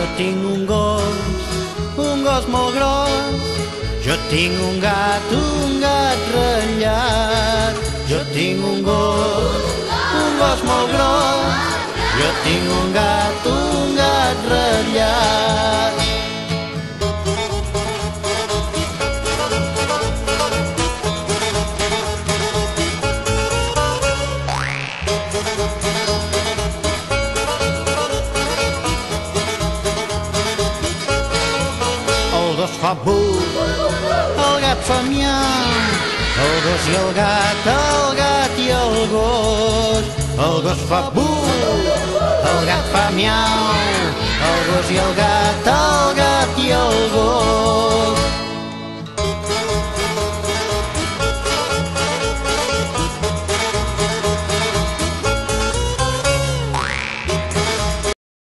tinc un gos molt gros. Jo tinc un gat ratllat. Jo tinc un gos molt gros. Jo tinc un gat ratllat. El gos fa bu, el gat fa miau, el gos i el gat i el gos. El gos fa bu, el gat fa miau, el gos i el gat